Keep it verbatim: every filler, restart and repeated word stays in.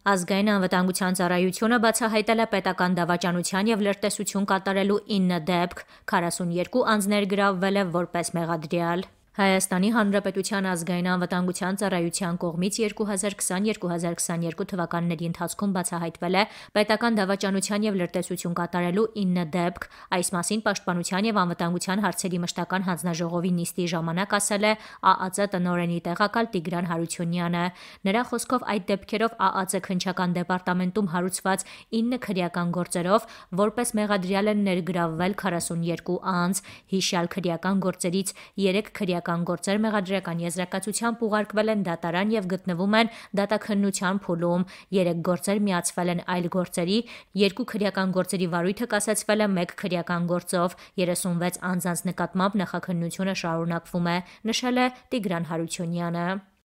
Ազգային անվտանգության ծառայությունը բացահայտել է պետական դավաճանության և լրտեսություն կատարելու ինը դեպք, քառասունյոթ անձ ներգրավվել է որպես մեղադրյալ։ Հայաստանի Հանրապետության ազգային անվտանգության ծառայության կողմից երկու հազար քսան - երկու հազար քսաներկու թվականների ընթացքում բացահայտվել է պետական դավաճանության և լրտեսություն կատարելու ինը դեպք, այս մասին Պաշտպանության և անվտանգության հարցերի մշտական հանձնաժողովի նիստի ժամանակ ասել է ԱԱԾ տնօրենի տեղակալ Տիգրան Հարությունյանը։ Նրա խոսքով այդ դեպքերով ԱԱԾ քննչական դեպարտամենտում հարուցված ինը քրեական գործերով որպես մեղադրյալ են ներգրավվել քառասունյոթ անձ, հիշյալ քրեական գործերից երեք քրեական գործեր մեղադրական եզրակացությամբ ուղարկվել են դատարան և գտնվում են դատաքննության փուլում, երեք գործեր միացվել են այլ գործերի, երկու քրեական գործերի վարույթը կասեցվել է մեկ քրեական գործով, երեսունվեց անձանց նկատմամբ նախաքննությունը շարունակվում է, նշել է Տիգրան Հարությունյանը։